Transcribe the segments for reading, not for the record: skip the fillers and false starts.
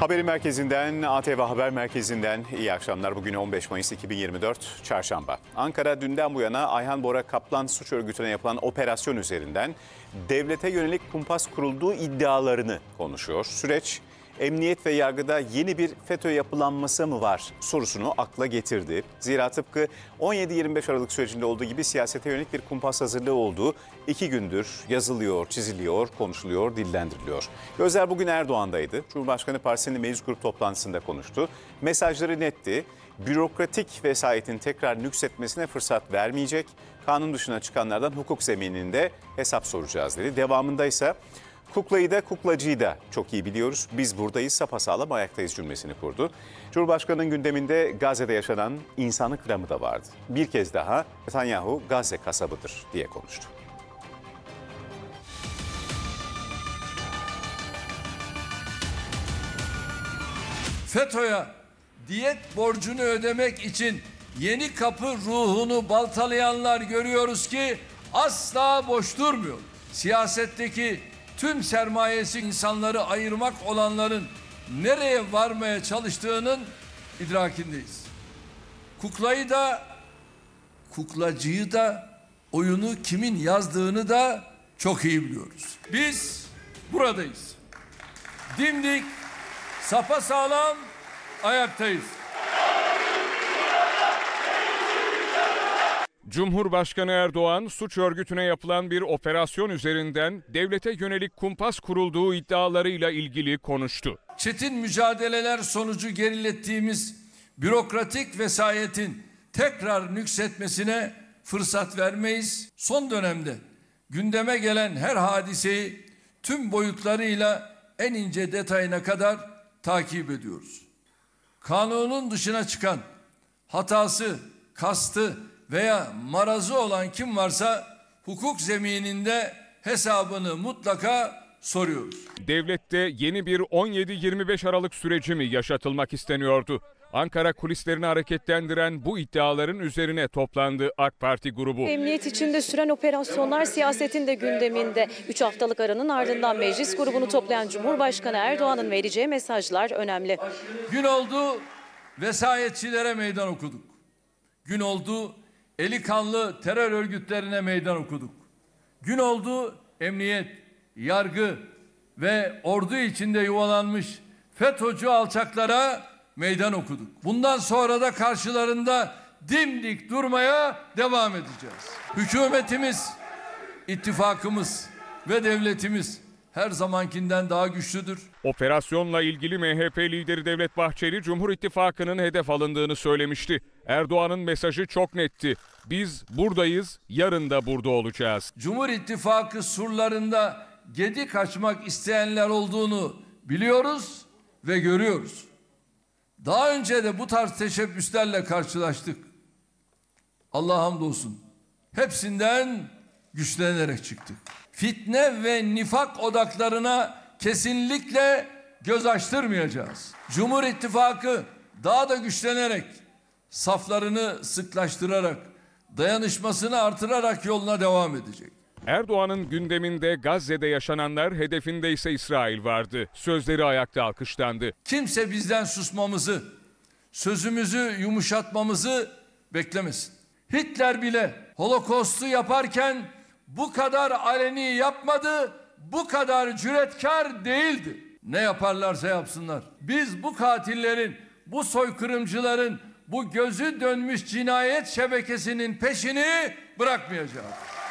Haberi merkezinden, ATV Haber Merkezi'nden iyi akşamlar. Bugün 15 Mayıs 2024 Çarşamba. Ankara dünden bu yana Ayhan Bora Kaplan suç örgütüne yapılan operasyon üzerinden devlete yönelik kumpas kurulduğu iddialarını konuşuyor. Süreç, emniyet ve yargıda yeni bir FETÖ yapılanması mı var sorusunu akla getirdi. Zira tıpkı 17-25 Aralık sürecinde olduğu gibi siyasete yönelik bir kumpas hazırlığı olduğu 2 gündür yazılıyor, çiziliyor, konuşuluyor, dillendiriliyor. Gözler bugün Erdoğan'daydı. Cumhurbaşkanı Partisi'nin meclis grup toplantısında konuştu. Mesajları netti. Bürokratik vesayetin tekrar nüksetmesine fırsat vermeyecek. Kanun dışına çıkanlardan hukuk zemininde hesap soracağız dedi. Devamında ise kuklayı da kuklacıyı da çok iyi biliyoruz. Biz buradayız, sapasağlam ayaktayız cümlesini kurdu. Cumhurbaşkanı'nın gündeminde Gazze'de yaşanan insanlık dramı da vardı. Bir kez daha Netanyahu Gazze kasabıdır diye konuştu. FETÖ'ye diyet borcunu ödemek için Yeni Kapı ruhunu baltalayanlar görüyoruz ki asla boş durmuyor. Siyasetteki tüm sermayesi insanları ayırmak olanların nereye varmaya çalıştığının idrakindeyiz. Kuklayı da, kuklacıyı da, oyunu kimin yazdığını da çok iyi biliyoruz. Biz buradayız. Dimdik, sapasağlam ayaktayız. Cumhurbaşkanı Erdoğan, suç örgütüne yapılan bir operasyon üzerinden devlete yönelik kumpas kurulduğu iddialarıyla ilgili konuştu. Çetin mücadeleler sonucu gerilettiğimiz bürokratik vesayetin tekrar nüksetmesine fırsat vermeyiz. Son dönemde gündeme gelen her hadiseyi tüm boyutlarıyla en ince detayına kadar takip ediyoruz. Kanunun dışına çıkan, hatası, kastı veya marazı olan kim varsa hukuk zemininde hesabını mutlaka soruyoruz. Devlette yeni bir 17-25 Aralık süreci mi yaşatılmak isteniyordu? Ankara kulislerini hareketlendiren bu iddiaların üzerine toplandı AK Parti grubu. Emniyet içinde süren operasyonlar siyasetin de gündeminde. 3 haftalık aranın ardından meclis grubunu toplayan Cumhurbaşkanı Erdoğan'ın vereceği mesajlar önemli. Gün oldu vesayetçilere meydan okuduk. Gün oldu eli kanlı terör örgütlerine meydan okuduk. Gün oldu emniyet, yargı ve ordu içinde yuvalanmış FETÖ'cü alçaklara meydan okuduk. Bundan sonra da karşılarında dimdik durmaya devam edeceğiz. Hükümetimiz, ittifakımız ve devletimiz her zamankinden daha güçlüdür. Operasyonla ilgili MHP lideri Devlet Bahçeli, Cumhur İttifakı'nın hedef alındığını söylemişti. Erdoğan'ın mesajı çok netti. Biz buradayız, yarın da burada olacağız. Cumhur İttifakı surlarında gedik açmak isteyenler olduğunu biliyoruz ve görüyoruz. Daha önce de bu tarz teşebbüslerle karşılaştık. Allah'a hamdolsun. Hepsinden güçlenerek çıktık. Fitne ve nifak odaklarına kesinlikle göz açtırmayacağız. Cumhur İttifakı daha da güçlenerek, saflarını sıklaştırarak, dayanışmasını artırarak yoluna devam edecek. Erdoğan'ın gündeminde Gazze'de yaşananlar, hedefinde ise İsrail vardı. Sözleri ayakta alkışlandı. Kimse bizden susmamızı, sözümüzü yumuşatmamızı beklemesin. Hitler bile Holocaust'u yaparken bu kadar aleni yapmadı, bu kadar cüretkar değildi. Ne yaparlarsa yapsınlar. Biz bu katillerin, bu soykırımcıların, bu gözü dönmüş cinayet şebekesinin peşini bırakmayacağız.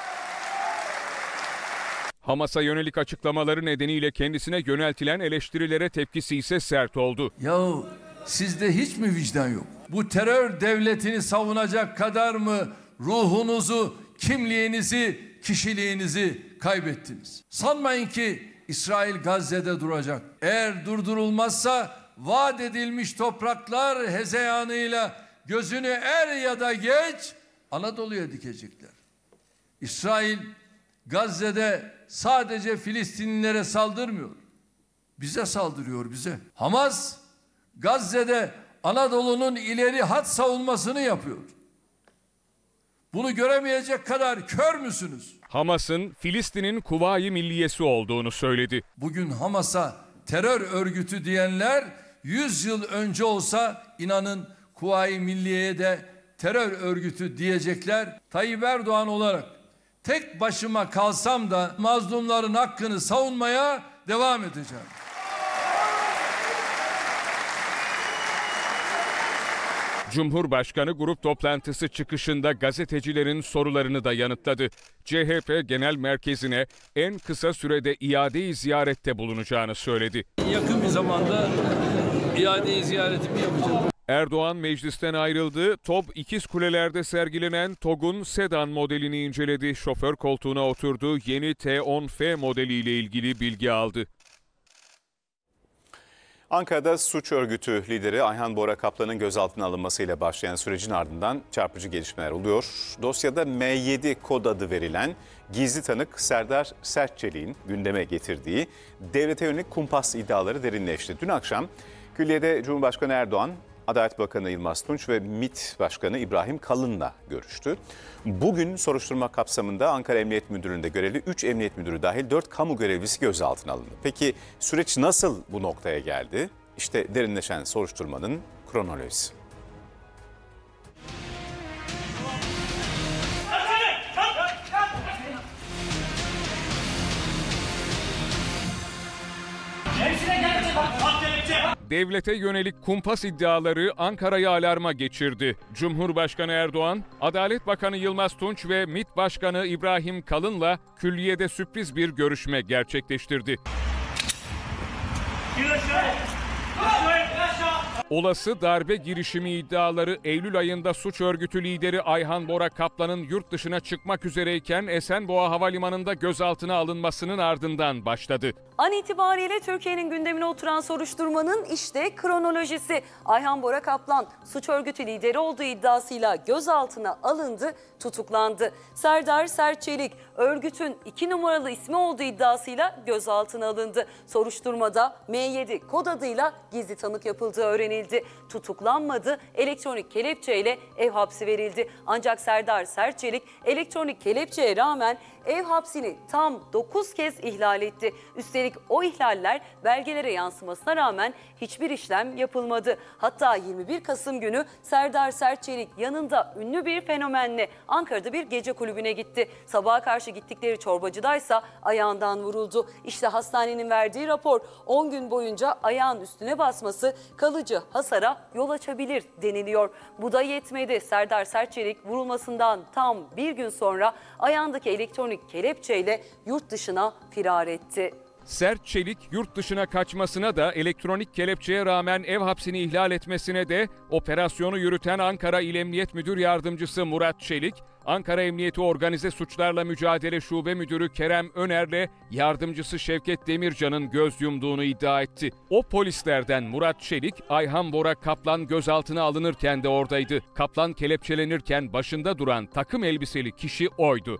Hamas'a yönelik açıklamaları nedeniyle kendisine yöneltilen eleştirilere tepkisi ise sert oldu. Yahu sizde hiç mi vicdan yok? Bu terör devletini savunacak kadar mı ruhunuzu, kimliğinizi, kişiliğinizi kaybettiniz? Sanmayın ki İsrail Gazze'de duracak. Eğer durdurulmazsa vaat edilmiş topraklar hezeyanıyla gözünü er ya da geç Anadolu'ya dikecekler. İsrail Gazze'de sadece Filistinlilere saldırmıyor. Bize saldırıyor, bize. Hamas Gazze'de Anadolu'nun ileri hat savunmasını yapıyor. Bunu göremeyecek kadar kör müsünüz? Hamas'ın Filistin'in Kuvayi Milliyesi olduğunu söyledi. Bugün Hamas'a terör örgütü diyenler 100 yıl önce olsa inanın Kuvayi Milliye'ye de terör örgütü diyecekler. Tayyip Erdoğan olarak tek başıma kalsam da mazlumların hakkını savunmaya devam edeceğim. Cumhurbaşkanı grup toplantısı çıkışında gazetecilerin sorularını da yanıtladı. CHP Genel Merkezi'ne en kısa sürede iade-i ziyarette bulunacağını söyledi. Yakın bir zamanda iade-i ziyaretimi yapacağım. Erdoğan meclisten ayrıldı. TOB İkizkuleler'de sergilenen TOG'un sedan modelini inceledi. Şoför koltuğuna oturdu. Yeni T10F modeliyle ilgili bilgi aldı. Ankara'da suç örgütü lideri Ayhan Bora Kaplan'ın gözaltına alınmasıyla başlayan sürecin ardından çarpıcı gelişmeler oluyor. Dosyada M7 kod adı verilen gizli tanık Serdar Sertçelik'in gündeme getirdiği devlete yönelik kumpas iddiaları derinleşti. Dün akşam Külliye'de Cumhurbaşkanı Erdoğan, Adalet Bakanı Yılmaz Tunç ve MİT Başkanı İbrahim Kalın'la görüştü. Bugün soruşturma kapsamında Ankara Emniyet Müdürlüğü'nde görevli 3 emniyet müdürü dahil 4 kamu görevlisi gözaltına alındı. Peki süreç nasıl bu noktaya geldi? İşte derinleşen soruşturmanın kronolojisi. Devlete yönelik kumpas iddiaları Ankara'yı alarma geçirdi. Cumhurbaşkanı Erdoğan, Adalet Bakanı Yılmaz Tunç ve MİT Başkanı İbrahim Kalın'la külliyede sürpriz bir görüşme gerçekleştirdi. Olası darbe girişimi iddiaları Eylül ayında suç örgütü lideri Ayhan Bora Kaplan'ın yurt dışına çıkmak üzereyken Esenboğa Havalimanı'nda gözaltına alınmasının ardından başladı. An itibariyle Türkiye'nin gündemine oturan soruşturmanın işte kronolojisi. Ayhan Bora Kaplan suç örgütü lideri olduğu iddiasıyla gözaltına alındı, tutuklandı. Serdar Sertçelik örgütün 2 numaralı ismi olduğu iddiasıyla gözaltına alındı. Soruşturmada M7 kod adıyla gizli tanık yapıldığı öğrenildi. Tutuklanmadı, elektronik kelepçeyle ev hapsi verildi. Ancak Serdar Sertçelik elektronik kelepçeye rağmen ev hapsini tam 9 kez ihlal etti. Üstelik o ihlaller belgelere yansımasına rağmen hiçbir işlem yapılmadı. Hatta 21 Kasım günü Serdar Sertçelik yanında ünlü bir fenomenle Ankara'da bir gece kulübüne gitti. Sabaha karşı gittikleri çorbacıdaysa ayağından vuruldu. İşte hastanenin verdiği rapor 10 gün boyunca ayağın üstüne basması kalıcı hasara yol açabilir deniliyor. Bu da yetmedi. Serdar Sertçelik vurulmasından tam bir gün sonra ayağındaki elektronik kelepçeyle yurt dışına firar etti. Sertçelik yurt dışına kaçmasına da elektronik kelepçeye rağmen ev hapsini ihlal etmesine de operasyonu yürüten Ankara İl Emniyet Müdür Yardımcısı Murat Çelik, Ankara Emniyeti Organize Suçlarla Mücadele Şube Müdürü Kerem Öner'le yardımcısı Şevket Demircan'ın göz yumduğunu iddia etti. O polislerden Murat Çelik, Ayhan Bora Kaplan gözaltına alınırken de oradaydı. Kaplan kelepçelenirken başında duran takım elbiseli kişi oydu.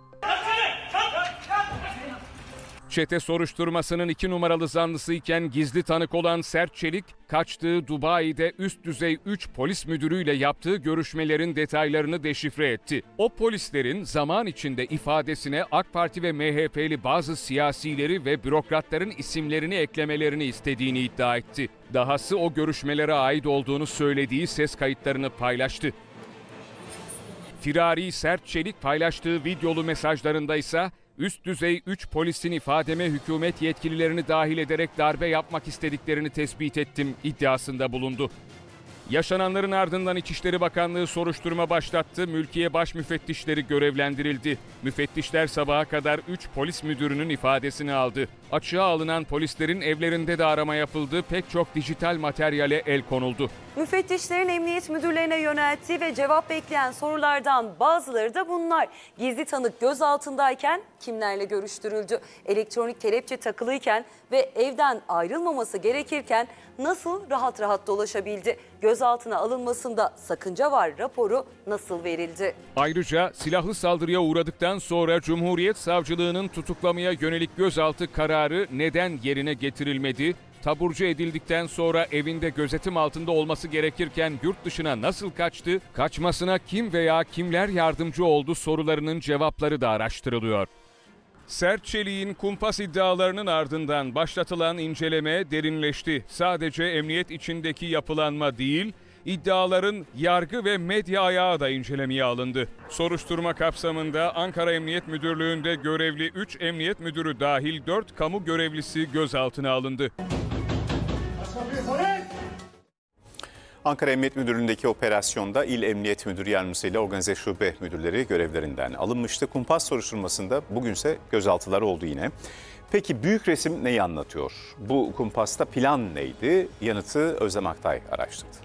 Çete soruşturmasının 2 numaralı zanlısıyken gizli tanık olan Sertçelik, kaçtığı Dubai'de üst düzey 3 polis müdürüyle yaptığı görüşmelerin detaylarını deşifre etti. O polislerin zaman içinde ifadesine AK Parti ve MHP'li bazı siyasileri ve bürokratların isimlerini eklemelerini istediğini iddia etti. Dahası o görüşmelere ait olduğunu söylediği ses kayıtlarını paylaştı. Firari Sertçelik paylaştığı videolu mesajlarında ise üst düzey 3 polisin ifademe hükümet yetkililerini dahil ederek darbe yapmak istediklerini tespit ettim iddiasında bulundu. Yaşananların ardından İçişleri Bakanlığı soruşturma başlattı. Mülkiye baş müfettişleri görevlendirildi. Müfettişler sabaha kadar 3 polis müdürünün ifadesini aldı. Açığa alınan polislerin evlerinde de arama yapıldı. Pek çok dijital materyale el konuldu. Müfettişlerin emniyet müdürlerine yönelttiği ve cevap bekleyen sorulardan bazıları da bunlar. Gizli tanık gözaltındayken kimlerle görüştürüldü? Elektronik kelepçe takılıyken ve evden ayrılmaması gerekirken nasıl rahat rahat dolaşabildi? Gözaltına alınmasında sakınca var raporu nasıl verildi? Ayrıca silahlı saldırıya uğradıktan sonra Cumhuriyet Savcılığı'nın tutuklamaya yönelik gözaltı kararı neden yerine getirilmedi? Taburcu edildikten sonra evinde gözetim altında olması gerekirken yurt dışına nasıl kaçtı? Kaçmasına kim veya kimler yardımcı oldu sorularının cevapları da araştırılıyor. Sert Çelik'in kumpas iddialarının ardından başlatılan inceleme derinleşti. Sadece emniyet içindeki yapılanma değil, iddiaların yargı ve medya ayağı da incelemeye alındı. Soruşturma kapsamında Ankara Emniyet Müdürlüğü'nde görevli 3 emniyet müdürü dahil 4 kamu görevlisi gözaltına alındı. Ankara Emniyet Müdürlüğü'ndeki operasyonda İl Emniyet Müdürü Yardımcısı ile organize şube müdürleri görevlerinden alınmıştı. Kumpas soruşturmasında bugünse gözaltıları oldu yine. Peki büyük resim neyi anlatıyor? Bu kumpasta plan neydi? Yanıtı Özlem Aktay araştırdı.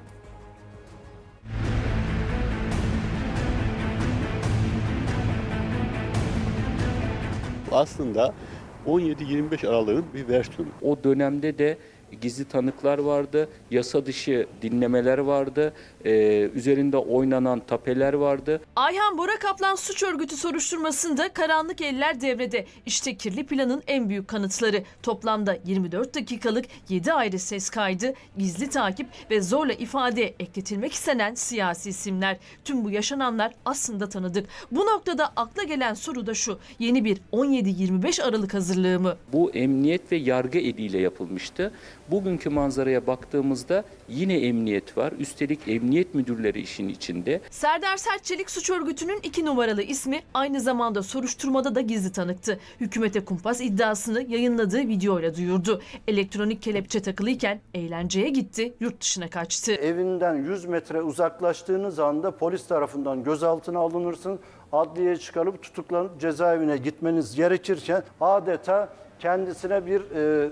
Aslında 17-25 Aralık'ın bir versiyonu. O dönemde de gizli tanıklar vardı, yasa dışı dinlemeler vardı, üzerinde oynanan tapeler vardı. Ayhan Bora Kaplan suç örgütü soruşturmasında karanlık eller devrede. İşte kirli planın en büyük kanıtları. Toplamda 24 dakikalık 7 ayrı ses kaydı, gizli takip ve zorla ifadeye ekletilmek istenen siyasi isimler. Tüm bu yaşananlar aslında tanıdık. Bu noktada akla gelen soru da şu: yeni bir 17-25 Aralık hazırlığı mı? Bu emniyet ve yargı eliyle yapılmıştı. Bugünkü manzaraya baktığımızda yine emniyet var. Üstelik emniyet müdürleri işin içinde. Serdar Sertçelik suç örgütünün 2 numaralı ismi, aynı zamanda soruşturmada da gizli tanıktı. Hükümete kumpas iddiasını yayınladığı videoyla duyurdu. Elektronik kelepçe takılıyken eğlenceye gitti, yurt dışına kaçtı. Evinden 100 metre uzaklaştığınız anda polis tarafından gözaltına alınırsın. Adliyeye çıkarıp tutuklanıp cezaevine gitmeniz gerekirken adeta kendisine bir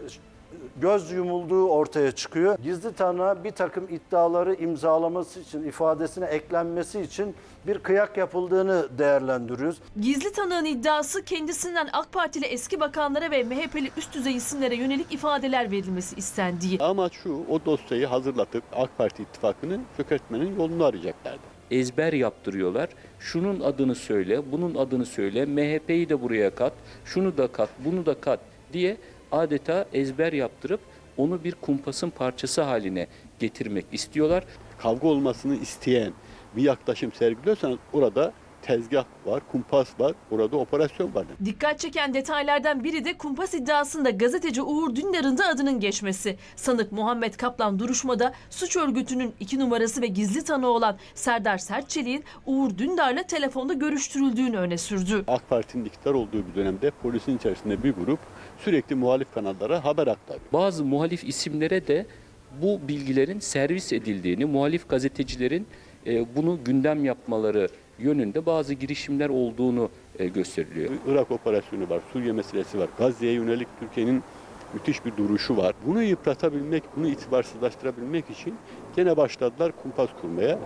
göz yumulduğu ortaya çıkıyor. Gizli tanığa bir takım iddiaları imzalaması için, ifadesine eklenmesi için bir kıyak yapıldığını değerlendiriyoruz. Gizli tanığın iddiası kendisinden AK Partili eski bakanlara ve MHP'li üst düzey isimlere yönelik ifadeler verilmesi istendiği. Amaç şu, o dosyayı hazırlatıp AK Parti ittifakının çökertmenin yolunu arayacaklardı. Ezber yaptırıyorlar. Şunun adını söyle, bunun adını söyle, MHP'yi de buraya kat, şunu da kat, bunu da kat diye adeta ezber yaptırıp onu bir kumpasın parçası haline getirmek istiyorlar. Kavga olmasını isteyen bir yaklaşım sergiliyorsanız orada tezgah var, kumpas var, orada operasyon var. Dikkat çeken detaylardan biri de kumpas iddiasında gazeteci Uğur Dündar'ın da adının geçmesi. Sanık Muhammed Kaplan duruşmada suç örgütünün 2 numarası ve gizli tanığı olan Serdar Sertçelik'in Uğur Dündar'la telefonda görüştürüldüğünü öne sürdü. AK Parti'nin iktidar olduğu bir dönemde polisin içerisinde bir grup sürekli muhalif kanallara haber aktarıyor. Bazı muhalif isimlere de bu bilgilerin servis edildiğini, muhalif gazetecilerin bunu gündem yapmaları yönünde bazı girişimler olduğunu gösteriliyor. Irak operasyonu var, Suriye meselesi var, Gazze'ye yönelik Türkiye'nin müthiş bir duruşu var. Bunu yıpratabilmek, bunu itibarsızlaştırabilmek için gene başladılar kumpas kurmaya.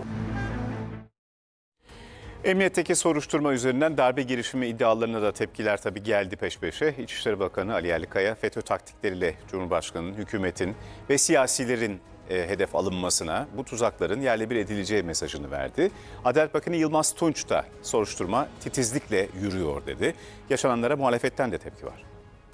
Emniyetteki soruşturma üzerinden darbe girişimi iddialarına da tepkiler tabii geldi peş peşe. İçişleri Bakanı Ali Yerlikaya FETÖ taktikleriyle Cumhurbaşkanı'nın, hükümetin ve siyasilerin hedef alınmasına, bu tuzakların yerle bir edileceği mesajını verdi. Adalet Bakanı Yılmaz Tunç da soruşturma titizlikle yürüyor dedi. Yaşananlara muhalefetten de tepki var.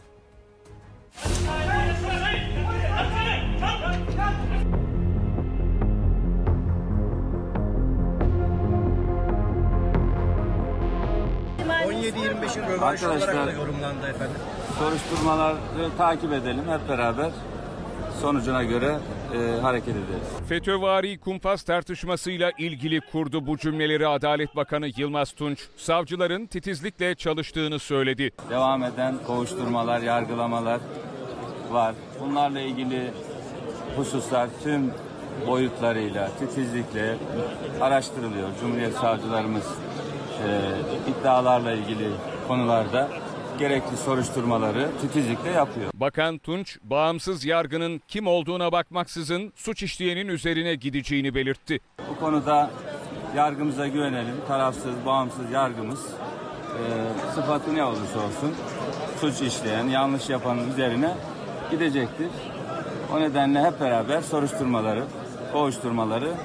Arkadaşlar, yorumlandı efendim. Soruşturmaları takip edelim hep beraber. Sonucuna göre hareket ederiz. FETÖ'vari kumpas tartışmasıyla ilgili kurdu bu cümleleri Adalet Bakanı Yılmaz Tunç. Savcıların titizlikle çalıştığını söyledi. Devam eden kovuşturmalar, yargılamalar var. Bunlarla ilgili hususlar tüm boyutlarıyla titizlikle araştırılıyor. Cumhuriyet savcılarımız iddialarla ilgili konularda gerekli soruşturmaları titizlikle yapıyor. Bakan Tunç, bağımsız yargının kim olduğuna bakmaksızın suç işleyenin üzerine gideceğini belirtti. Bu konuda yargımıza güvenelim. Tarafsız, bağımsız yargımız sıfatı ne olursa olsun suç işleyen, yanlış yapanın üzerine gidecektir. O nedenle hep beraber soruşturmaları, kovuşturmaları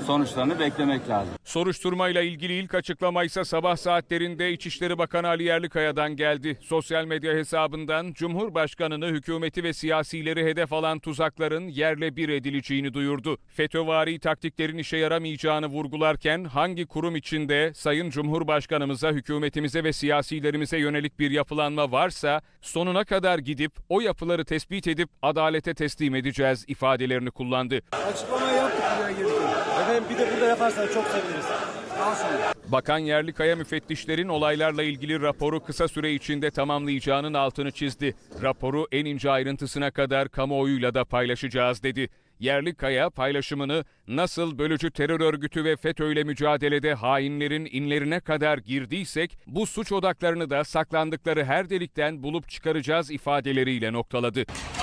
sonuçlarını beklemek lazım. Soruşturmayla ilgili ilk açıklama ise sabah saatlerinde İçişleri Bakanı Ali Yerlikaya'dan geldi. Sosyal medya hesabından Cumhurbaşkanı'nı, hükümeti ve siyasileri hedef alan tuzakların yerle bir edileceğini duyurdu. FETÖ'vari taktiklerin işe yaramayacağını vurgularken hangi kurum içinde Sayın Cumhurbaşkanımıza, hükümetimize ve siyasilerimize yönelik bir yapılanma varsa sonuna kadar gidip o yapıları tespit edip adalete teslim edeceğiz ifadelerini kullandı. Açıklamayı yaptık buraya girdik. Efendim bir de burada yaparsanız çok seviniriz. Bakan Yerlikaya müfettişlerin olaylarla ilgili raporu kısa süre içinde tamamlayacağının altını çizdi. Raporu en ince ayrıntısına kadar kamuoyuyla da paylaşacağız dedi. Yerlikaya paylaşımını nasıl bölücü terör örgütü ve FETÖ'yle mücadelede hainlerin inlerine kadar girdiysek bu suç odaklarını da saklandıkları her delikten bulup çıkaracağız ifadeleriyle noktaladı.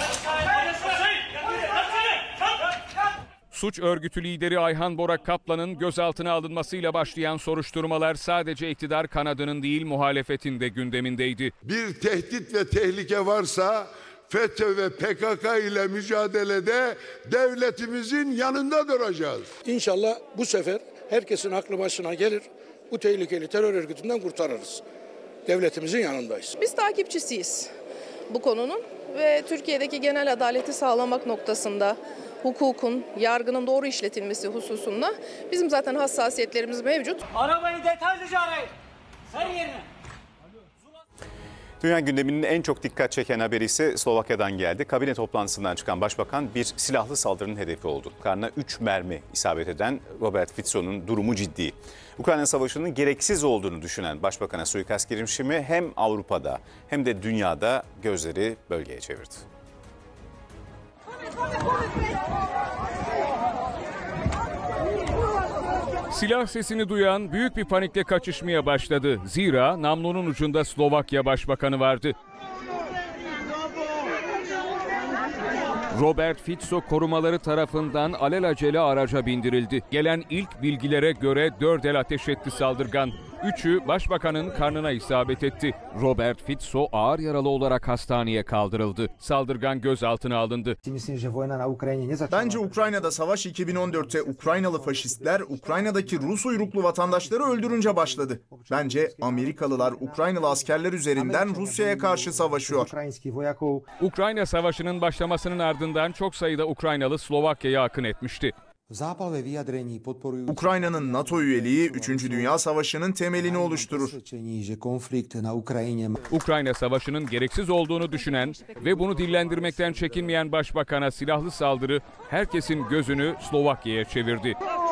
Suç örgütü lideri Ayhan Bora Kaplan'ın gözaltına alınmasıyla başlayan soruşturmalar sadece iktidar kanadının değil muhalefetin de gündemindeydi. Bir tehdit ve tehlike varsa FETÖ ve PKK ile mücadelede devletimizin yanında duracağız. İnşallah bu sefer herkesin aklı başına gelir, bu tehlikeli terör örgütünden kurtarırız. Devletimizin yanındayız. Biz takipçisiyiz bu konunun ve Türkiye'deki genel adaleti sağlamak noktasında hukukun, yargının doğru işletilmesi hususunda bizim zaten hassasiyetlerimiz mevcut. Arabayı detaylıca arayın. Her yerine. Dünya gündeminin en çok dikkat çeken haberi ise Slovakya'dan geldi. Kabine toplantısından çıkan başbakan bir silahlı saldırının hedefi oldu. Karnına 3 mermi isabet eden Robert Fico'nun durumu ciddi. Ukrayna Savaşı'nın gereksiz olduğunu düşünen başbakana suikast girişimi hem Avrupa'da hem de dünyada gözleri bölgeye çevirdi. Silah sesini duyan büyük bir panikle kaçışmaya başladı. Zira namlunun ucunda Slovakya Başbakanı vardı. Robert Fico korumaları tarafından alelacele araca bindirildi. Gelen ilk bilgilere göre 4 el ateş etti saldırgan. 3'ü başbakanın karnına isabet etti. Robert Fico ağır yaralı olarak hastaneye kaldırıldı. Saldırgan gözaltına alındı. Bence Ukrayna'da savaş 2014'te Ukraynalı faşistler Ukrayna'daki Rus uyruklu vatandaşları öldürünce başladı. Bence Amerikalılar Ukraynalı askerler üzerinden Rusya'ya karşı savaşıyor. Ukrayna Savaşı'nın başlamasının ardından çok sayıda Ukraynalı Slovakya'ya akın etmişti. Ukrayna'nın NATO üyeliği 3. Dünya Savaşı'nın temelini oluşturur. Ukrayna Savaşı'nın gereksiz olduğunu düşünen ve bunu dillendirmekten çekinmeyen başbakana silahlı saldırı herkesin gözünü Slovakya'ya çevirdi.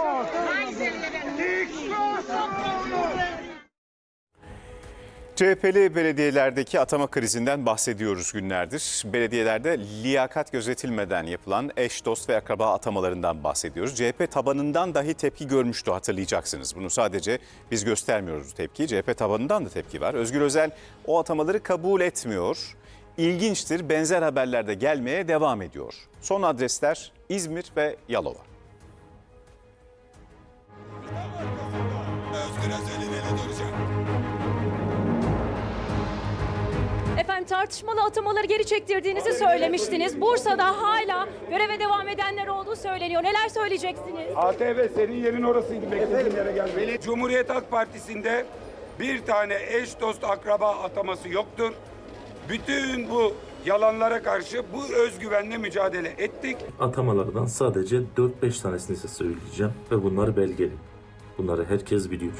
CHP'li belediyelerdeki atama krizinden bahsediyoruz günlerdir. Belediyelerde liyakat gözetilmeden yapılan eş, dost ve akraba atamalarından bahsediyoruz. CHP tabanından dahi tepki görmüştü, hatırlayacaksınız. Bunu sadece biz göstermiyoruz tepkiyi. CHP tabanından da tepki var. Özgür Özel o atamaları kabul etmiyor. İlginçtir, benzer haberler de gelmeye devam ediyor. Son adresler İzmir ve Yalova. Efendim tartışmalı atamaları geri çektirdiğinizi söylemiştiniz. Bursa'da hala göreve devam edenler olduğu söyleniyor. Neler söyleyeceksiniz? ATV senin yerin orasıydı, beklediğin yere gelmeli. Cumhuriyet Halk Partisi'nde bir tane eş, dost, akraba ataması yoktur. Bütün bu yalanlara karşı bu özgüvenle mücadele ettik. Atamalardan sadece 4-5 tanesini size söyleyeceğim ve bunları belgeli. Bunları herkes biliyor.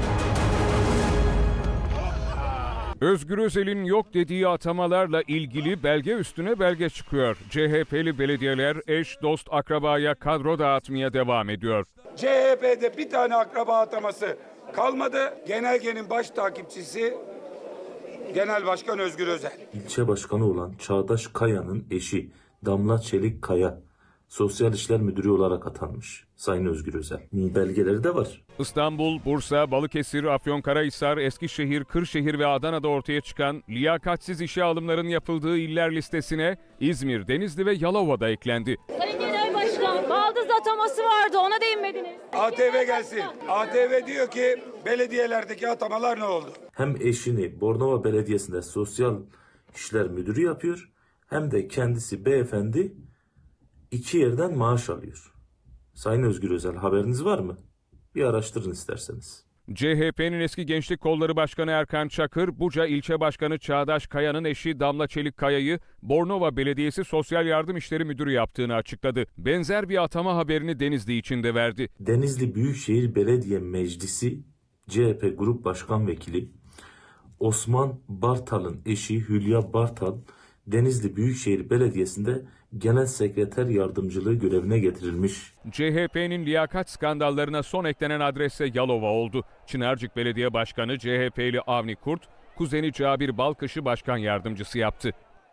Özgür Özel'in yok dediği atamalarla ilgili belge üstüne belge çıkıyor. CHP'li belediyeler eş, dost, akrabaya kadro dağıtmaya devam ediyor. CHP'de bir tane akraba ataması kalmadı. Genelgenin baş takipçisi Genel Başkan Özgür Özel. İlçe başkanı olan Çağdaş Kaya'nın eşi Damla Çelik Kaya Sosyal İşler Müdürü olarak atanmış Sayın Özgür Özel. Belgeleri de var. İstanbul, Bursa, Balıkesir, Afyonkarahisar, Eskişehir, Kırşehir ve Adana'da ortaya çıkan liyakatsiz işe alımların yapıldığı iller listesine İzmir, Denizli ve Yalova'da eklendi. Sayın Genel Başkan, baldız ataması vardı, ona değinmediniz. ATV gelsin. ATV diyor ki belediyelerdeki atamalar ne oldu? Hem eşini Bornova Belediyesi'nde Sosyal İşler Müdürü yapıyor hem de kendisi beyefendi 2 yerden maaş alıyor. Sayın Özgür Özel, haberiniz var mı? Bir araştırın isterseniz. CHP'nin eski Gençlik Kolları Başkanı Erkan Çakır, Buca İlçe Başkanı Çağdaş Kaya'nın eşi Damla Çelik Kaya'yı Bornova Belediyesi Sosyal Yardım İşleri Müdürü yaptığını açıkladı. Benzer bir atama haberini Denizli için de verdi. Denizli Büyükşehir Belediye Meclisi CHP Grup Başkan Vekili Osman Bartal'ın eşi Hülya Bartal, Denizli Büyükşehir Belediyesi'nde Genel Sekreter Yardımcılığı görevine getirilmiş. CHP'nin liyakat skandallarına son eklenen adrese Yalova oldu. Çınarcık Belediye Başkanı CHP'li Avni Kurt, kuzeni Cabir Balkış'ı başkan yardımcısı yaptı.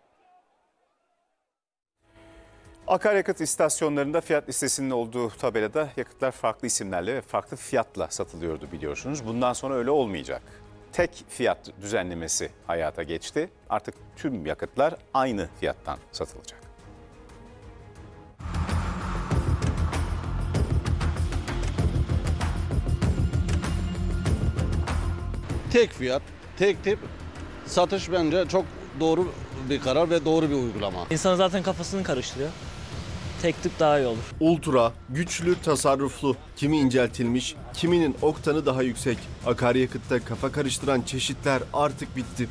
Akaryakıt istasyonlarında fiyat listesinin olduğu tabelada yakıtlar farklı isimlerle ve farklı fiyatla satılıyordu biliyorsunuz. Bundan sonra öyle olmayacak. Tek fiyat düzenlemesi hayata geçti. Artık tüm yakıtlar aynı fiyattan satılacak. Tek fiyat, tek tip satış bence çok doğru bir karar ve doğru bir uygulama. İnsan zaten kafasını karıştırıyor. Tek tip daha iyi olur. Ultra, güçlü, tasarruflu. Kimi inceltilmiş, kiminin oktanı daha yüksek. Akaryakıtta kafa karıştıran çeşitler artık bitti.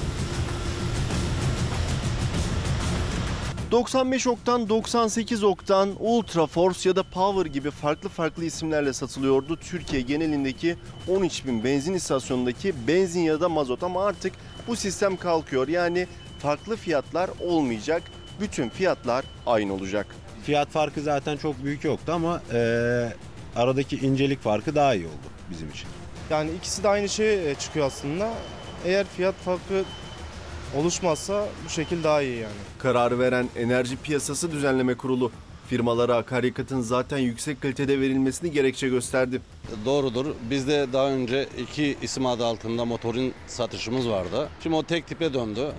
95 oktan, 98 oktan, Ultra Force ya da Power gibi farklı isimlerle satılıyordu Türkiye genelindeki 13.000 benzin istasyonundaki benzin ya da mazot, ama artık bu sistem kalkıyor. Yani farklı fiyatlar olmayacak, bütün fiyatlar aynı olacak. Fiyat farkı zaten çok büyük yoktu ama aradaki incelik farkı daha iyi oldu bizim için. Yani ikisi de aynı şey çıkıyor aslında. Eğer fiyat farkı oluşmazsa bu şekil daha iyi yani. Kararı veren Enerji Piyasası Düzenleme Kurulu firmalara akaryakıtın zaten yüksek kalitede verilmesini gerekçe gösterdi. Doğrudur. Bizde daha önce iki isim adı altında motorin satışımız vardı. Şimdi o tek tipe döndü.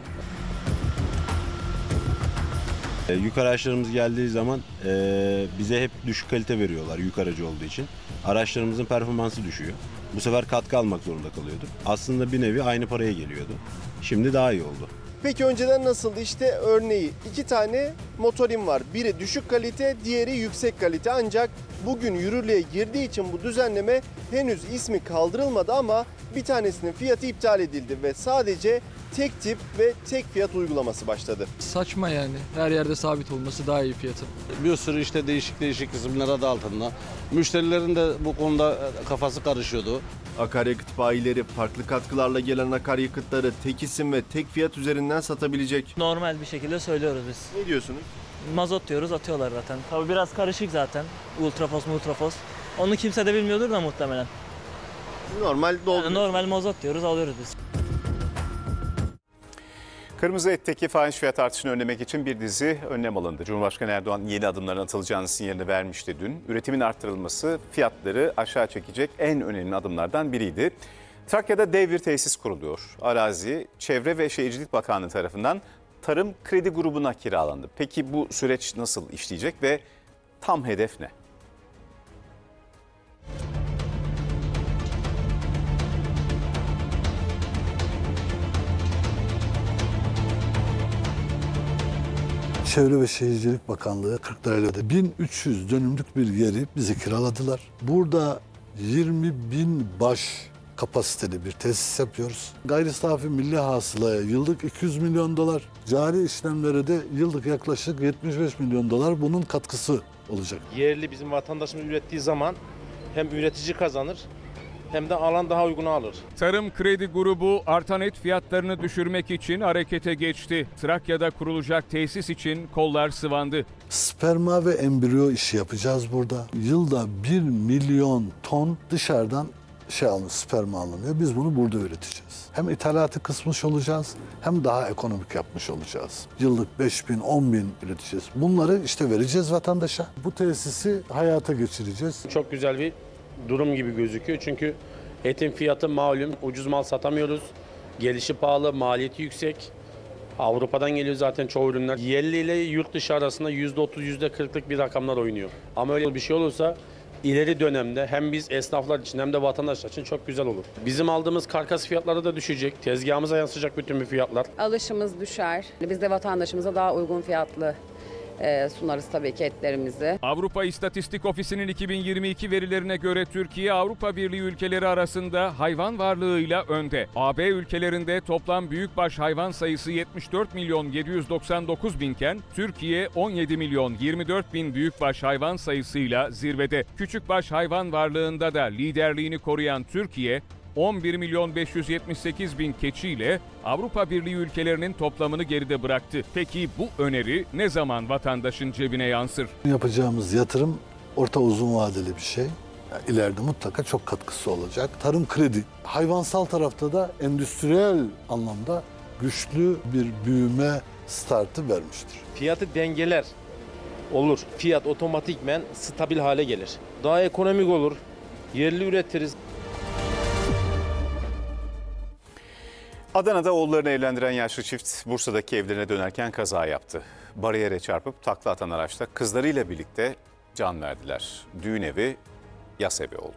Yük araçlarımız geldiği zaman bize hep düşük kalite veriyorlar yük aracı olduğu için. Araçlarımızın performansı düşüyor. Bu sefer katkı almak zorunda kalıyorduk. Aslında bir nevi aynı paraya geliyordu. Şimdi daha iyi oldu. Peki önceden nasıldı? İşte örneği. 2 tane motorin var. Biri düşük kalite, diğeri yüksek kalite. Ancak bugün yürürlüğe girdiği için bu düzenleme henüz ismi kaldırılmadı ama bir tanesinin fiyatı iptal edildi ve sadece tek tip ve tek fiyat uygulaması başladı. Saçma yani. Her yerde sabit olması daha iyi fiyatı. Bir sürü işte değişik isimler adı altında. Müşterilerin de bu konuda kafası karışıyordu. Akaryakıt bayileri farklı katkılarla gelen akaryakıtları tek isim ve tek fiyat üzerinden satabilecek. Normal bir şekilde söylüyoruz biz. Ne diyorsunuz? Mazot diyoruz, atıyorlar zaten. Tabii biraz karışık zaten. Ultrafos. Onu kimse de bilmiyordur da muhtemelen. Normal dolduruyor. Yani normal mazot diyoruz, alıyoruz biz. Kırmızı etteki fahiş fiyat artışını önlemek için bir dizi önlem alındı. Cumhurbaşkanı Erdoğan yeni adımların atılacağını sinyalini vermişti dün. Üretimin arttırılması fiyatları aşağı çekecek en önemli adımlardan biriydi. Trakya'da dev bir tesis kuruluyor. Arazi, Çevre ve Şehircilik Bakanlığı tarafından Tarım Kredi Grubu'na kiralandı. Peki bu süreç nasıl işleyecek ve tam hedef ne? Çevre ve Şehircilik Bakanlığı Kırklareli'de 1300 dönümlük bir yeri bize kiraladılar. Burada 20.000 baş kapasiteli bir tesis yapıyoruz. Gayri safi milli hasılaya yıllık 200 milyon dolar, cari işlemlere de yıllık yaklaşık 75 milyon dolar bunun katkısı olacak. Yerli bizim vatandaşımız ürettiği zaman hem üretici kazanır hem de alan daha uyguna alır. Tarım Kredi Grubu artan et fiyatlarını düşürmek için harekete geçti. Trakya'da kurulacak tesis için kollar sıvandı. Sperma ve embriyo işi yapacağız burada. Yılda 1 milyon ton dışarıdan sperma alınıyor. Biz bunu burada üreteceğiz. Hem ithalatı kısmış olacağız hem daha ekonomik yapmış olacağız. Yıllık 5.000, 10.000 üreteceğiz. Bunları işte vereceğiz vatandaşa. Bu tesisi hayata geçireceğiz. Çok güzel bir durum gibi gözüküyor. Çünkü etin fiyatı malum, ucuz mal satamıyoruz. Gelişi pahalı, maliyeti yüksek. Avrupa'dan geliyor zaten çoğu ürünler. Yerli ile yurt dışı arasında %30, %40'lık bir rakamlar oynuyor. Ama öyle bir şey olursa ileri dönemde hem biz esnaflar için hem de vatandaşlar için çok güzel olur. Bizim aldığımız karkas fiyatları da düşecek. Tezgahımıza yansıyacak bütün bu fiyatlar. Alışımız düşer. Biz de vatandaşımıza daha uygun fiyatlı sunarız tabii ki etlerimizi. Avrupa İstatistik Ofisi'nin 2022 verilerine göre Türkiye Avrupa Birliği ülkeleri arasında hayvan varlığıyla önde. AB ülkelerinde toplam büyükbaş hayvan sayısı 74 milyon 799 binken Türkiye 17 milyon 24 bin büyükbaş hayvan sayısıyla zirvede. Küçükbaş hayvan varlığında da liderliğini koruyan Türkiye 11 milyon 578 bin keçiyle Avrupa Birliği ülkelerinin toplamını geride bıraktı. Peki bu öneri ne zaman vatandaşın cebine yansır? Yapacağımız yatırım orta uzun vadeli bir şey. Yani ileride mutlaka çok katkısı olacak. Tarım kredi, hayvansal tarafta da endüstriyel anlamda güçlü bir büyüme startı vermiştir. Fiyatı dengeler olur. Fiyat otomatikmen stabil hale gelir. Daha ekonomik olur. Yerli üretiriz. Adana'da oğullarını evlendiren yaşlı çift Bursa'daki evlerine dönerken kaza yaptı. Bariyere çarpıp takla atan araçta kızlarıyla birlikte can verdiler. Düğün evi yas evi oldu.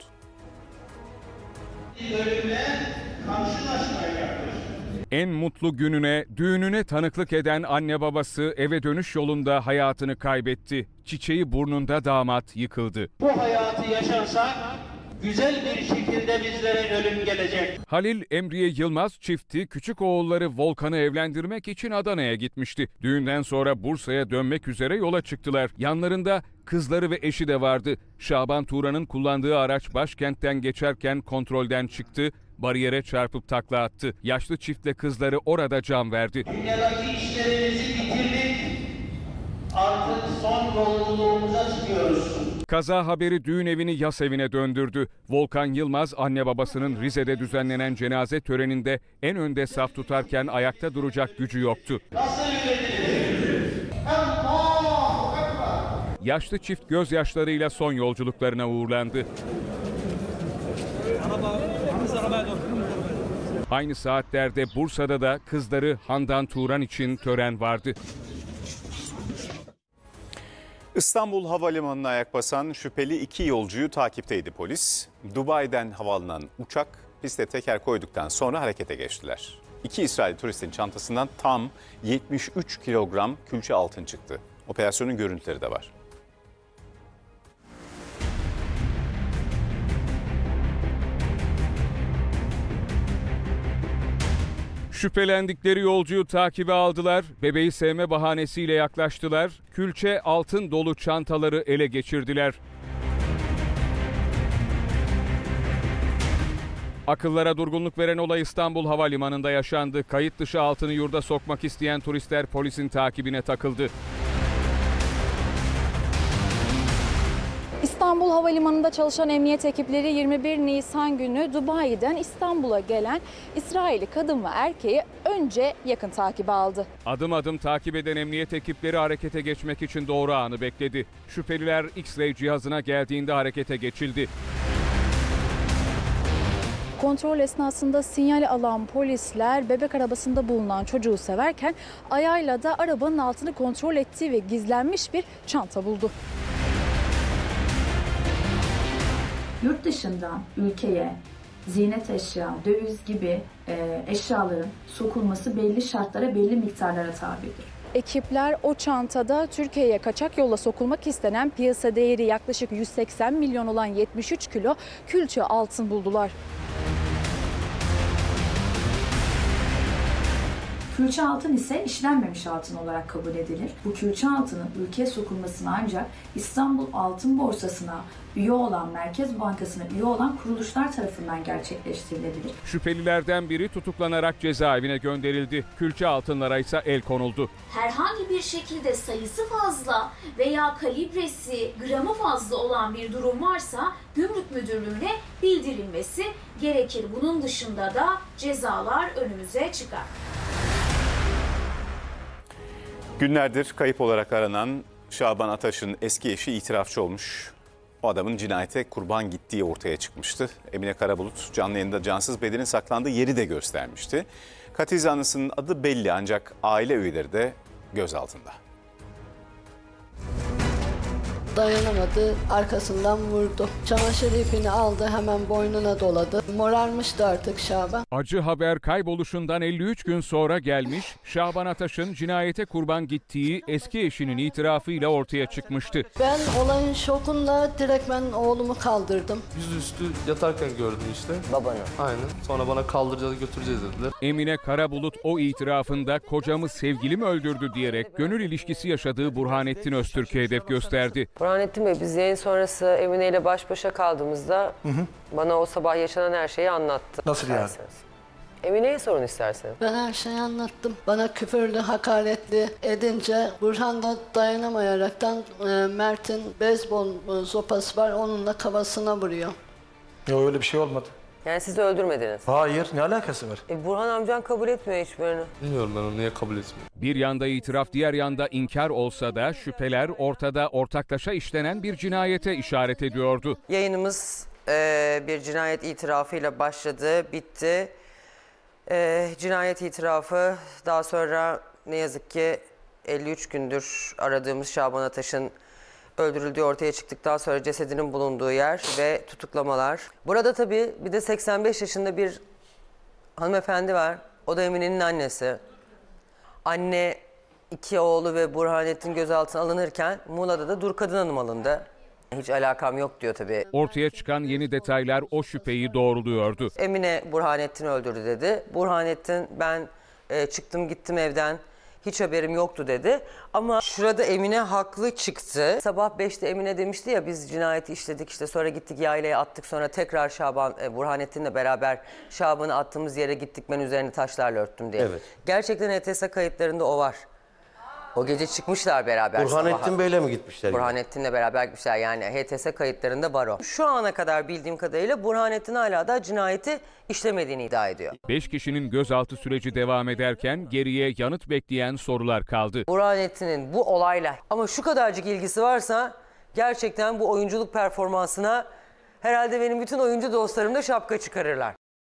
En mutlu gününe, düğününe tanıklık eden anne babası eve dönüş yolunda hayatını kaybetti. Çiçeği burnunda damat yıkıldı. Bu hayatı yaşarsak güzel bir şekilde bizlere ölüm gelecek. Halil Emriye Yılmaz çifti küçük oğulları Volkan'ı evlendirmek için Adana'ya gitmişti. Düğünden sonra Bursa'ya dönmek üzere yola çıktılar. Yanlarında kızları ve eşi de vardı. Şaban Turan'ın kullandığı araç başkentten geçerken kontrolden çıktı. Bariyere çarpıp takla attı. Yaşlı çiftle kızları orada can verdi. Dünyadaki işlerimizi bitirdik. Artık son yolculuğumuza çıkıyoruz. Kaza haberi düğün evini yas evine döndürdü. Volkan Yılmaz anne babasının Rize'de düzenlenen cenaze töreninde en önde saf tutarken ayakta duracak gücü yoktu. Nasıl yönetilir? Yaşlı çift gözyaşlarıyla son yolculuklarına uğurlandı. Aynı saatlerde Bursa'da da kızları Handan Turan için tören vardı. İstanbul Havalimanı'na ayak basan şüpheli 2 yolcuyu takipteydi polis. Dubai'den havalanan uçak piste teker koyduktan sonra harekete geçtiler. 2 İsrail turistin çantasından tam 73 kilogram külçe altın çıktı. Operasyonun görüntüleri de var. Şüphelendikleri yolcuyu takibe aldılar, bebeği sevme bahanesiyle yaklaştılar, külçe altın dolu çantaları ele geçirdiler. Akıllara durgunluk veren olay İstanbul Havalimanı'nda yaşandı. Kayıt dışı altını yurda sokmak isteyen turistler polisin takibine takıldı. İstanbul Havalimanı'nda çalışan emniyet ekipleri 21 Nisan günü Dubai'den İstanbul'a gelen İsrailli kadın ve erkeği önce yakın takibe aldı. Adım adım takip eden emniyet ekipleri harekete geçmek için doğru anı bekledi. Şüpheliler X-ray cihazına geldiğinde harekete geçildi. Kontrol esnasında sinyal alan polisler bebek arabasında bulunan çocuğu severken ayağıyla da arabanın altını kontrol etti ve gizlenmiş bir çanta buldu. Yurt dışından ülkeye ziynet eşya, döviz gibi eşyaların sokulması belli şartlara, belli miktarlara tabidir. Ekipler o çantada Türkiye'ye kaçak yolla sokulmak istenen piyasa değeri yaklaşık 180 milyon olan 73 kilo külçe altın buldular. Külçe altın ise işlenmemiş altın olarak kabul edilir. Bu külçe altının ülkeye sokulmasını ancak İstanbul Altın Borsası'na üye olan, Merkez Bankası'na üye olan kuruluşlar tarafından gerçekleştirilebilir. Şüphelilerden biri tutuklanarak cezaevine gönderildi. Külçe altınlara ise el konuldu. Herhangi bir şekilde sayısı fazla veya kalibresi, gramı fazla olan bir durum varsa Gümrük Müdürlüğü'ne bildirilmesi gerekir. Bunun dışında da cezalar önümüze çıkar. Günlerdir kayıp olarak aranan Şaban Ataş'ın eski eşi itirafçı olmuş. O adamın cinayete kurban gittiği ortaya çıkmıştı. Emine Karabulut canlı yayında cansız bedenin saklandığı yeri de göstermişti. Katil zanlısının adı belli ancak aile üyeleri de gözaltında. dayanamadı, arkasından vurdu. Çamaşır ipini aldı, hemen boynuna doladı. Morarmıştı artık Şaban. Acı haber kayboluşundan 53 gün sonra gelmiş, Şaban Ataş'ın cinayete kurban gittiği eski eşinin itirafıyla ortaya çıkmıştı. Ben olayın şokunla direkt ben oğlumu kaldırdım. Yüzüstü yatarken gördüm işte. Babanı. Aynen. Sonra bana kaldıracağız, götüreceğiz dediler. Emine Karabulut o itirafında kocamı sevgilim öldürdü diyerek gönül ilişkisi yaşadığı Burhanettin Öztürk'e hedef gösterdi. Burhanettin Bey, biz yayın sonrası Emine ile baş başa kaldığımızda bana o sabah yaşanan her şeyi anlattı. Nasıl yani? Emine'ye sorun isterseniz. Ben her şeyi anlattım. Bana küfürlü, hakaretli edince Burhan da dayanamayaraktan Mert'in beyzbol sopası var, onunla kafasına vuruyor. Yok, öyle bir şey olmadı. Yani siz de öldürmediniz. Hayır, ne alakası var? Burhan amcan kabul etmiyor hiçbirini. Bilmiyorum ben onu niye kabul etmiyorum. Bir yanda itiraf, diğer yanda inkar olsa da şüpheler ortada ortaklaşa işlenen bir cinayete işaret ediyordu. Yayınımız bir cinayet itirafıyla başladı, bitti. Cinayet itirafı daha sonra ne yazık ki 53 gündür aradığımız Şaban Ataş'ın öldürüldüğü ortaya çıktıktan sonra cesedinin bulunduğu yer ve tutuklamalar. Burada tabii bir de 85 yaşında bir hanımefendi var. O da Emine'nin annesi. Anne, 2 oğlu ve Burhanettin gözaltına alınırken Muğla'da da Durkadın Hanım alındı. Hiç alakam yok diyor tabii. Ortaya çıkan yeni detaylar o şüpheyi doğruluyordu. Emine Burhanettin öldürdü dedi. Burhanettin ben çıktım gittim evden, hiç haberim yoktu dedi. Ama şurada Emine haklı çıktı. Sabah 5'te Emine demişti ya, biz cinayeti işledik işte, sonra gittik yaylaya attık, sonra tekrar Burhanettin'le beraber Şaban'ı attığımız yere gittik, ben üzerine taşlarla örttüm diye. Evet. Gerçekten HTS kayıtlarında o var. O gece çıkmışlar beraber. Burhanettin Bey'le mi gitmişler? Burhanettin'le beraber gitmişler, yani HTS kayıtlarında var o. Şu ana kadar bildiğim kadarıyla Burhanettin hala da cinayeti işlemediğini iddia ediyor. 5 kişinin gözaltı süreci devam ederken geriye yanıt bekleyen sorular kaldı. Burhanettin'in bu olayla ama şu kadarcık ilgisi varsa gerçekten bu oyunculuk performansına herhalde benim bütün oyuncu dostlarım da şapka çıkarırlar.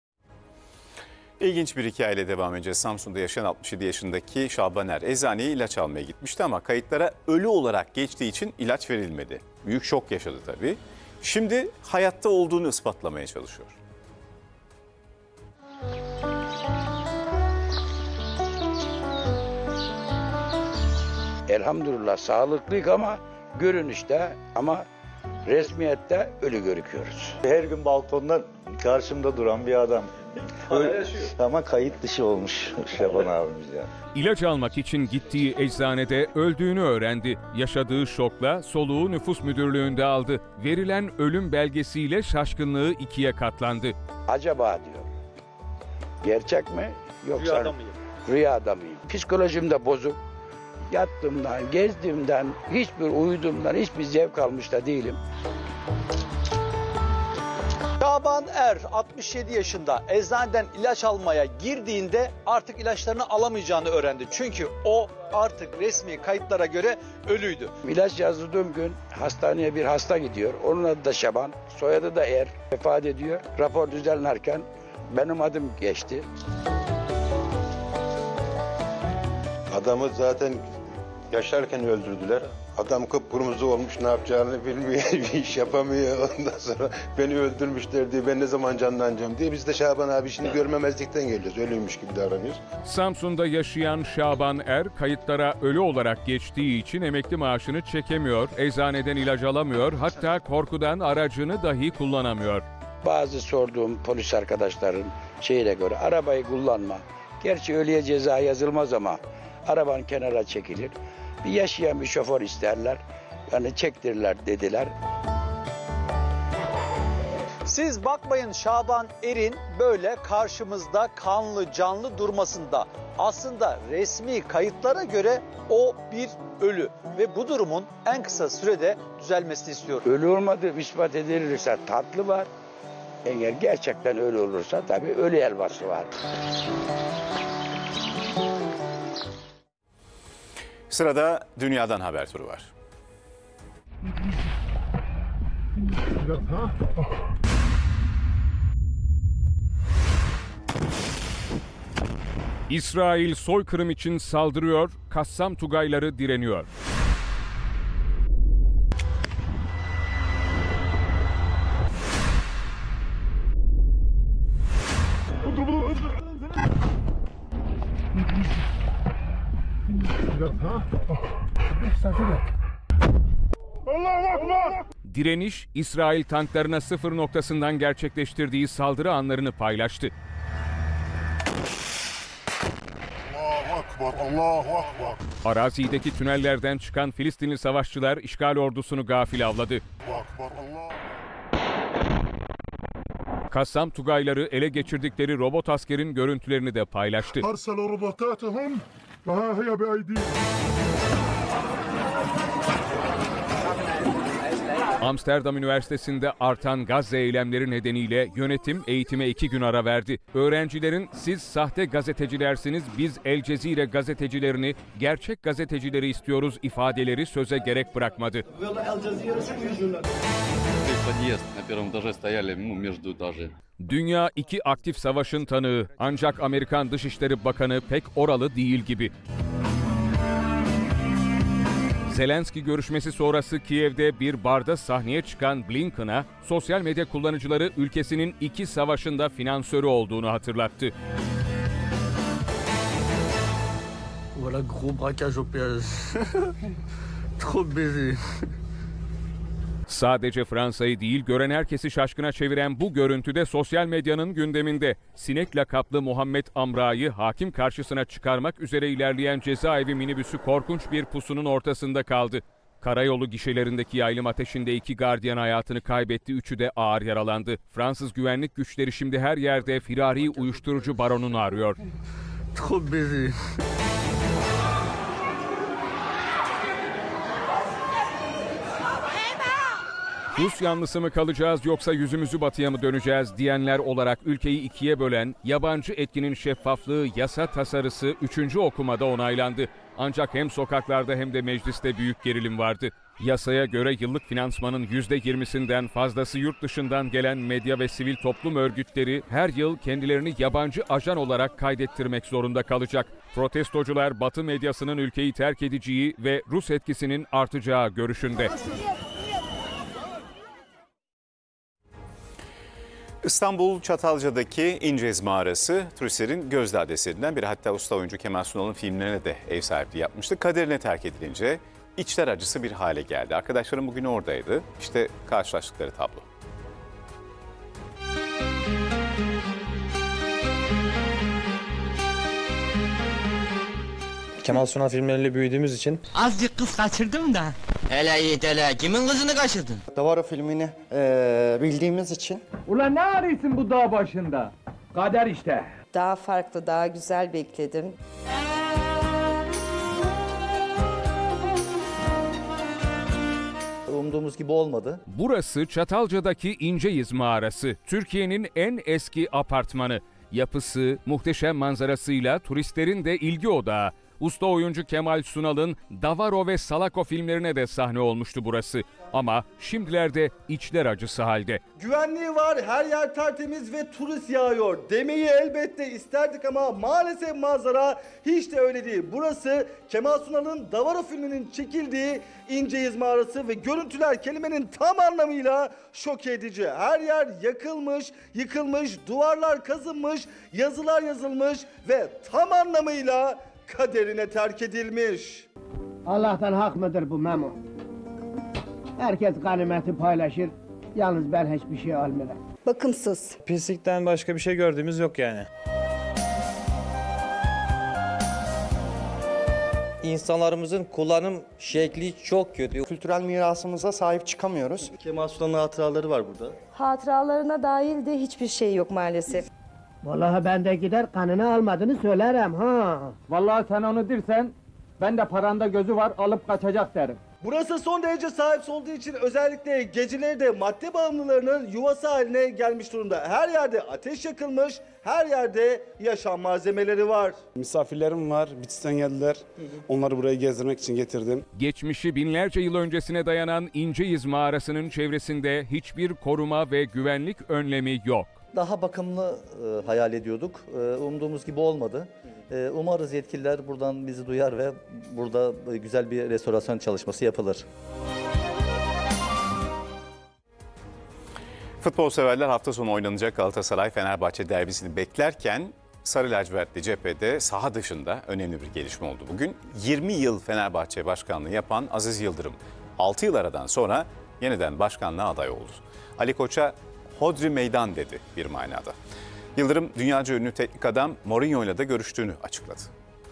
İlginç bir hikayeyle devam edeceğiz. Samsun'da yaşayan 67 yaşındaki Şaban Er eczaneye ilaç almaya gitmişti ama kayıtlara ölü olarak geçtiği için ilaç verilmedi. Büyük şok yaşadı tabii. Şimdi hayatta olduğunu ispatlamaya çalışıyor. Elhamdülillah sağlıklıyız ama görünüşte ama resmiyette ölü görüküyoruz. Her gün balkondan karşımda duran bir adam. Ama kayıt dışı olmuş Şaban abimiz ya. İlaç almak için gittiği eczanede öldüğünü öğrendi. Yaşadığı şokla soluğu nüfus müdürlüğünde aldı. Verilen ölüm belgesiyle şaşkınlığı 2'ye katlandı. Acaba diyor, gerçek mi yoksa Rüyada mıyım? Rüyada mıyım? Psikolojim de bozuk. Yattığımdan, gezdiğimden, uyuduğumdan hiçbir zevk almış da değilim. Şaban Er 67 yaşında eczaneden ilaç almaya girdiğinde artık ilaçlarını alamayacağını öğrendi. Çünkü o artık resmi kayıtlara göre ölüydü. İlaç yazdırdığım gün hastaneye bir hasta gidiyor. Onun adı da Şaban, soyadı da Er. Vefat ediyor. Rapor düzenlerken benim adım geçti. Adamı zaten yaşarken öldürdüler. Adam kıpkırmızı olmuş, ne yapacağını bilmiyor, bir iş yapamıyor. Ondan sonra beni öldürmüşler diye, ben ne zaman canlanacağım diye. Biz de Şaban abi işini görmemezlikten geliyoruz. Ölüymüş gibi davranıyoruz. Samsun'da yaşayan Şaban Er kayıtlara ölü olarak geçtiği için emekli maaşını çekemiyor, eczaneden ilaç alamıyor, hatta korkudan aracını dahi kullanamıyor. Bazı sorduğum polis arkadaşların şeyine göre arabayı kullanma. Gerçi ölüye ceza yazılmaz ama araban kenara çekilir. Bir yaşayan bir şoför isterler. Yani çektirirler dediler. Siz bakmayın Şaban Er'in böyle karşımızda kanlı canlı durmasında. Aslında resmi kayıtlara göre o bir ölü ve bu durumun en kısa sürede düzelmesini istiyorum. Ölü olmadığı ispat edilirse tatlı var. Eğer gerçekten ölü olursa tabii ölü helvası var. Sırada dünyadan haber turu var. İsrail soykırım için saldırıyor, Kassam Tugayları direniyor. Direniş, İsrail tanklarına sıfır noktasından gerçekleştirdiği saldırı anlarını paylaştı. Arazideki tünellerden çıkan Filistinli savaşçılar işgal ordusunu gafil avladı. Kassam Tugayları ele geçirdikleri robot askerin görüntülerini de paylaştı. Amsterdam Üniversitesi'nde artan Gazze eylemleri nedeniyle yönetim eğitime 2 gün ara verdi. Öğrencilerin siz sahte gazetecilersiniz, biz El Cezire gazetecilerini, gerçek gazetecileri istiyoruz ifadeleri söze gerek bırakmadı. Dünya 2 aktif savaşın tanığı, ancak Amerikan Dışişleri Bakanı pek oralı değil gibi. Zelenski görüşmesi sonrası Kiev'de bir barda sahneye çıkan Blinken'a sosyal medya kullanıcıları ülkesinin 2 savaşında finansörü olduğunu hatırlattı. Voilà, gros braquage au péage. Trop baisé. Sadece Fransa'yı değil, gören herkesi şaşkına çeviren bu görüntüde sosyal medyanın gündeminde. Sinek lakaplı Muhammed Amra'yı hakim karşısına çıkarmak üzere ilerleyen cezaevi minibüsü korkunç bir pusunun ortasında kaldı. Karayolu gişelerindeki yaylım ateşinde 2 gardiyan hayatını kaybetti, 3'ü de ağır yaralandı. Fransız güvenlik güçleri şimdi her yerde firari uyuşturucu baronunu arıyor. Trop baisé. Rus yanlısı mı kalacağız yoksa yüzümüzü batıya mı döneceğiz diyenler olarak ülkeyi 2'ye bölen yabancı etkinin şeffaflığı yasa tasarısı 3. okumada onaylandı. Ancak hem sokaklarda hem de mecliste büyük gerilim vardı. Yasaya göre yıllık finansmanın %20'sinden fazlası yurt dışından gelen medya ve sivil toplum örgütleri her yıl kendilerini yabancı ajan olarak kaydettirmek zorunda kalacak. Protestocular Batı medyasının ülkeyi terk edeceği ve Rus etkisinin artacağı görüşünde. İstanbul Çatalca'daki İncez Mağarası turistlerin gözde adreslerinden biri. Hatta usta oyuncu Kemal Sunal'ın filmlerine de ev sahipliği yapmıştı. Kaderine terk edilince içler acısı bir hale geldi. Arkadaşlarım bugün oradaydı. İşte karşılaştıkları tablo. Kemal Sunal filmleriyle büyüdüğümüz için. Azıcık kız kaçırdım da. Hele Yiğit hele. Kimin kızını kaçırdın? Davaro filmini bildiğimiz için. Ulan ne arıyorsun bu dağ başında? Kader işte. Daha farklı, daha güzel bekledim. Umduğumuz gibi olmadı. Burası Çatalca'daki İnceyiz Mağarası. Türkiye'nin en eski apartmanı. Yapısı, muhteşem manzarasıyla turistlerin de ilgi odağı. Usta oyuncu Kemal Sunal'ın Davaro ve Salako filmlerine de sahne olmuştu burası. Ama şimdilerde içler acısı halde. Güvenliği var, her yer tertemiz ve turist yağıyor demeyi elbette isterdik ama maalesef manzara hiç de öyle değil. Burası Kemal Sunal'ın Davaro filminin çekildiği İnceyiz Mağarası ve görüntüler kelimenin tam anlamıyla şok edici. Her yer yakılmış, yıkılmış, duvarlar kazınmış, yazılar yazılmış ve tam anlamıyla kaderine terk edilmiş. Allah'tan hak mıdır bu Memo? Herkes ganimeti paylaşır. Yalnız ben hiçbir şey almıyorum. Bakımsız. Pislikten başka bir şey gördüğümüz yok yani. İnsanlarımızın kullanım şekli çok kötü. Kültürel mirasımıza sahip çıkamıyoruz. Kemal Sunal'ın hatıraları var burada. Hatıralarına dahil de hiçbir şey yok maalesef. Vallahi ben de gider kanını almadığını söylerim ha. Vallahi sen onu dersen ben de paranda gözü var alıp kaçacak derim. Burası son derece sahipsiz olduğu için özellikle geceleri de madde bağımlılarının yuvası haline gelmiş durumda. Her yerde ateş yakılmış, her yerde yaşam malzemeleri var. Misafirlerim var, Bitlis'ten geldiler. Onları buraya gezdirmek için getirdim. Geçmişi binlerce yıl öncesine dayanan İnceyiz Mağarası'nın çevresinde hiçbir koruma ve güvenlik önlemi yok. Daha bakımlı hayal ediyorduk. Umduğumuz gibi olmadı. Umarız yetkililer buradan bizi duyar ve burada güzel bir restorasyon çalışması yapılır. Futbol severler hafta sonu oynanacak Galatasaray-Fenerbahçe derbisini beklerken Sarı lacivertli cephede saha dışında önemli bir gelişme oldu. Bugün 20 yıl Fenerbahçe başkanlığı yapan Aziz Yıldırım 6 yıl aradan sonra yeniden başkanlığa aday oldu. Ali Koç'a hodri meydan dedi bir manada. Yıldırım dünyaca ünlü teknik adam Mourinho ile de görüştüğünü açıkladı.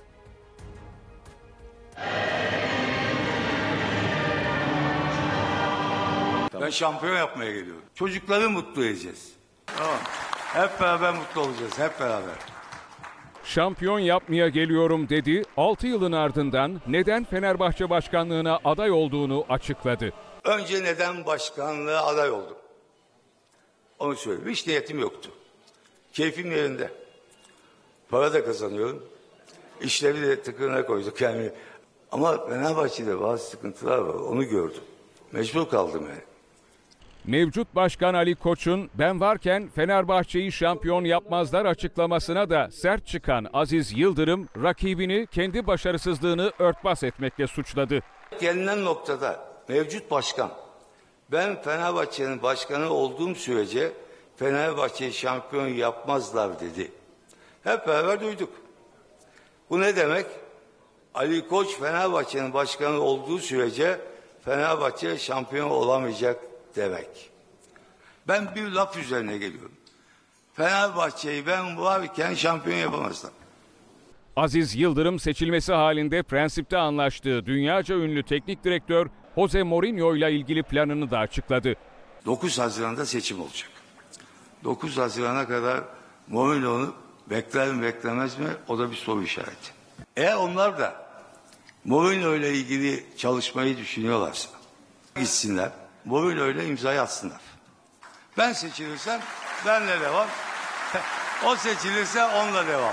Ben şampiyon yapmaya geliyorum. Çocukları mutlu edeceğiz. Tamam. Hep beraber mutlu olacağız, hep beraber. Şampiyon yapmaya geliyorum dedi. 6 yılın ardından neden Fenerbahçe başkanlığına aday olduğunu açıkladı. Önce neden başkanlığa aday oldum? Onu söyleyeyim. Hiç niyetim yoktu. Keyfim yerinde. Para da kazanıyorum. İşleri de tıkırına koyduk yani. Ama Fenerbahçe'de bazı sıkıntılar var. Onu gördüm. Mecbur kaldım yani. Mevcut Başkan Ali Koç'un ben varken Fenerbahçe'yi şampiyon yapmazlar açıklamasına da sert çıkan Aziz Yıldırım rakibini kendi başarısızlığını örtbas etmekle suçladı. Gelinen noktada mevcut başkan ben Fenerbahçe'nin başkanı olduğum sürece Fenerbahçe'yi şampiyon yapmazlar dedi. Hep beraber duyduk. Bu ne demek? Ali Koç Fenerbahçe'nin başkanı olduğu sürece Fenerbahçe şampiyon olamayacak demek. Ben bir laf üzerine geliyorum. Fenerbahçe'yi ben varken şampiyon yapamazlar. Aziz Yıldırım seçilmesi halinde prensipte anlaştığı dünyaca ünlü teknik direktör Jose Mourinho ile ilgili planını da açıkladı. 9 Haziran'da seçim olacak. 9 Haziran'a kadar Mourinho'nu bekler mi beklemez mi o da bir soru işareti. Eğer onlar da Mourinho ile ilgili çalışmayı düşünüyorlarsa gitsinler. Mourinho ile imzayı atsınlar. Ben seçilirsem benle devam. O seçilirse onunla devam.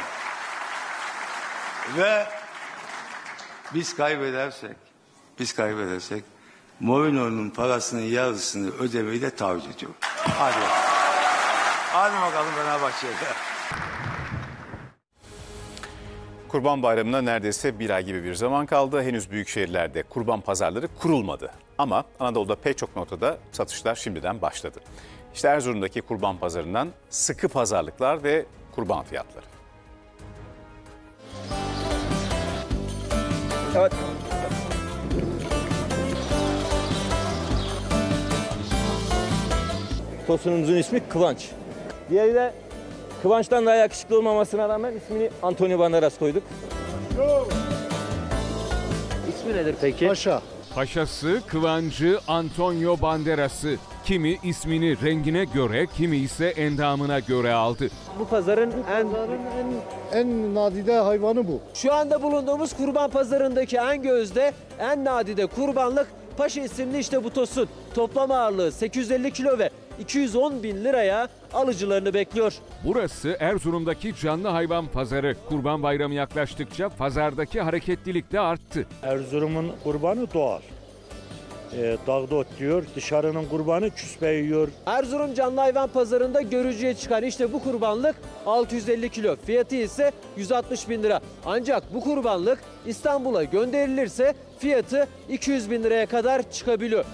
Ve biz kaybedersek Mourinho'nun parasının yarısını ödemeyi de taahhüt ediyorum. Hadi bakalım Fenerbahçe'ye. Kurban Bayramı'na neredeyse bir ay gibi bir zaman kaldı. Henüz büyük şehirlerde kurban pazarları kurulmadı. Ama Anadolu'da pek çok noktada satışlar şimdiden başladı. İşte Erzurum'daki kurban pazarından sıkı pazarlıklar ve kurban fiyatları. Evet. Tosunumuzun ismi Kıvanç. Diğeri de Kıvanç'tan daha yakışıklı olmamasına rağmen ismini Antonio Banderas koyduk. İsmi nedir peki? Paşa. Paşası, Kıvancı, Antonio Banderas'ı. Kimi ismini rengine göre, kimi ise endamına göre aldı. Bu pazarın en nadide hayvanı bu. Şu anda bulunduğumuz kurban pazarındaki en gözde, en nadide kurbanlık Paşa isimli işte bu tosun. Toplam ağırlığı 850 kilo ve 210 bin liraya alıcılarını bekliyor. Burası Erzurum'daki canlı hayvan pazarı. Kurban Bayramı yaklaştıkça pazardaki hareketlilik de arttı. Erzurum'un kurbanı doğal. Dağda otluyor, dışarının kurbanı küspe yiyor. Erzurum canlı hayvan pazarında görücüye çıkan işte bu kurbanlık 650 kilo. Fiyatı ise 160 bin lira. Ancak bu kurbanlık İstanbul'a gönderilirse fiyatı 200 bin liraya kadar çıkabiliyor.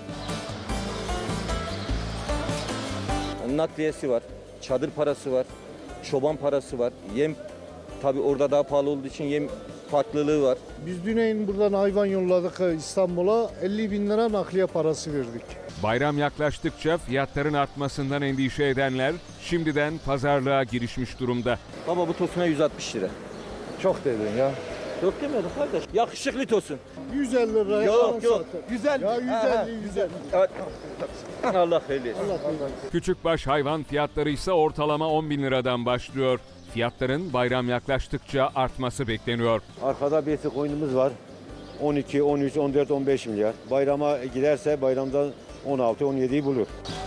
Nakliyesi var, çadır parası var, çoban parası var, yem tabii orada daha pahalı olduğu için yem farklılığı var. Biz dün buradan hayvan yolladık İstanbul'a, 50 bin lira nakliye parası verdik. Bayram yaklaştıkça fiyatların artmasından endişe edenler şimdiden pazarlığa girişmiş durumda. Baba bu tosuna 160 lira. Çok dedin ya. Yok demedim kardeş. Yakışıklı tosun. 150 liraya yok. Zaten. 150. Ya 150. Evet. Allah hayırlı etsin. Küçükbaş hayvan fiyatları ise ortalama 10 bin liradan başlıyor. Fiyatların bayram yaklaştıkça artması bekleniyor. Arkada besi koyunumuz var. 12, 13, 14, 15 milyar. Bayrama giderse bayramda 16, 17'yi bulur.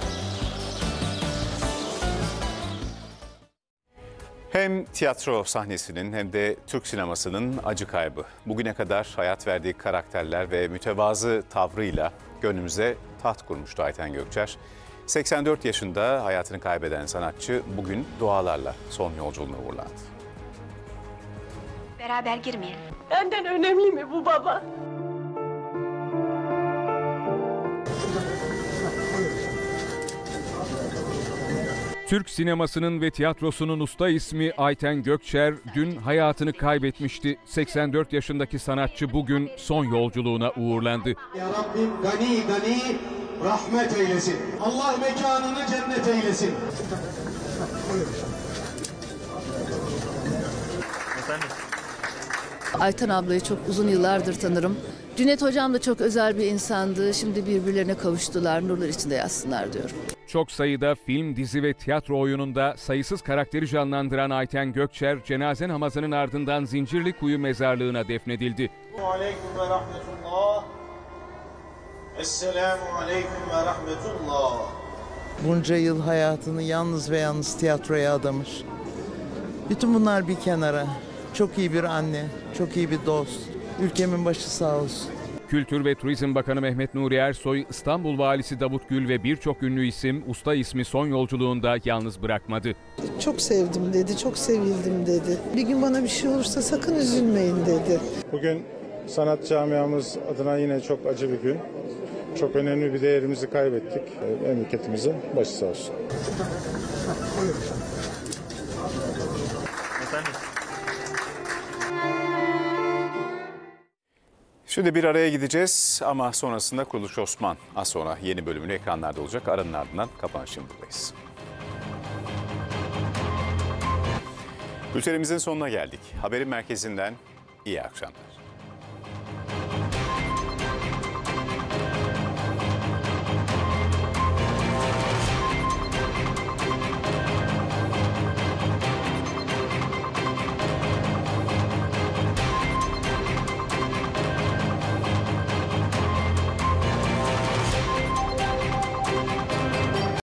Hem tiyatro sahnesinin hem de Türk sinemasının acı kaybı. Bugüne kadar hayat verdiği karakterler ve mütevazı tavrıyla gönlümüze taht kurmuştu Ayten Gökçer. 84 yaşında hayatını kaybeden sanatçı bugün dualarla son yolculuğuna uğurlandı. Beraber girmeyelim. Benden önemli mi bu baba? Türk sinemasının ve tiyatrosunun usta ismi Ayten Gökçer dün hayatını kaybetmişti. 84 yaşındaki sanatçı bugün son yolculuğuna uğurlandı. Ya Rabbim gani gani rahmet eylesin. Allah mekanını cennet eylesin. Ayten ablayı çok uzun yıllardır tanırım. Cüneyt hocam da çok özel bir insandı. Şimdi birbirlerine kavuştular. Nurlar içinde yatsınlar diyorum. Çok sayıda film, dizi ve tiyatro oyununda sayısız karakteri canlandıran Ayten Gökçer, cenaze namazının ardından Zincirlikuyu mezarlığına defnedildi. Aleyküm ve rahmetullah. Esselamu aleyküm ve rahmetullah. Bunca yıl hayatını yalnız ve yalnız tiyatroya adamış. Bütün bunlar bir kenara. Çok iyi bir anne, çok iyi bir dost. Ülkemin başı sağ olsun. Kültür ve Turizm Bakanı Mehmet Nuri Ersoy, İstanbul Valisi Davut Gül ve birçok ünlü isim usta ismi son yolculuğunda yalnız bırakmadı. Çok sevdim dedi, çok sevildim dedi. Bir gün bana bir şey olursa sakın üzülmeyin dedi. Bugün sanat camiamız adına yine çok acı bir gün. Çok önemli bir değerimizi kaybettik. Memleketimizin başı sağ olsun. Şimdi bir araya gideceğiz ama sonrasında Kuruluş Osman az sonra yeni bölümünü ekranlarda olacak. Aranın ardından kapanışın buradayız. Bültenimizin sonuna geldik. Haberin merkezinden iyi akşamlar.